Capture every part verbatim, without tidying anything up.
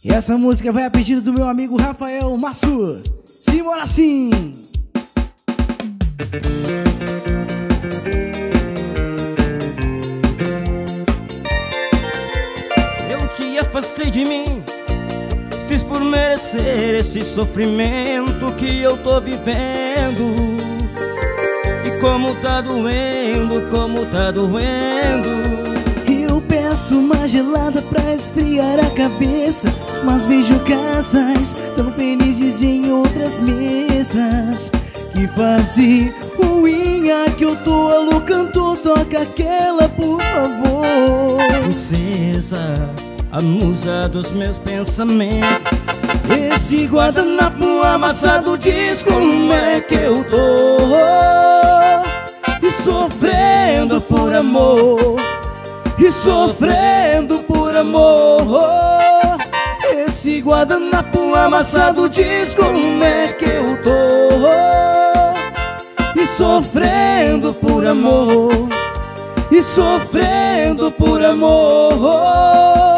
E essa música vai a pedido do meu amigo Rafael Massu. Simbora assim! Eu te afastei de mim, fiz por merecer esse sofrimento que eu tô vivendo. E como tá doendo, como tá doendo. Eu peço uma gelada pra esfriar a cabeça, mas vejo casais tão felizes em outras mesas. Que fase ruinha que eu tô, alô cantor, toca aquela por favor. Princesa, a musa dos meus pensamentos. Esse guardanapo amassado diz como é que eu tô, e sofrendo por amor, e sofrendo por amor. Esse guardanapo amassado diz como é que eu tô, e sofrendo por amor, e sofrendo por amor.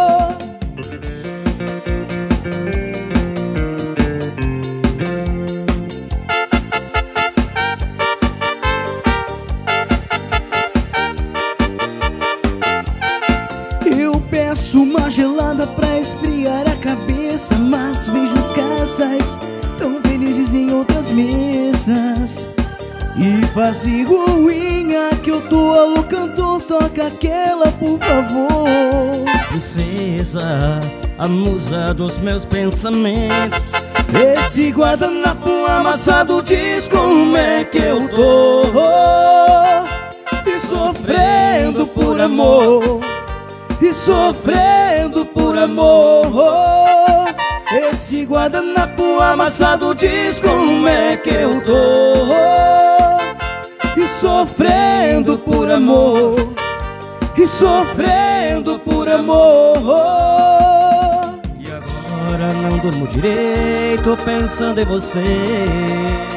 Peço uma gelada pra esfriar a cabeça, mas vejo os casais tão felizes em outras mesas. E faz iguinha que eu tô, alô cantor, toca aquela por favor. Princesa, a musa dos meus pensamentos. Esse guardanapo amassado diz como é que eu tô, e sofrendo por amor, e sofrendo por amor. Esse guardanapo amassado diz como é que eu tô, e sofrendo por amor, e sofrendo por amor. E agora não durmo direito pensando em você.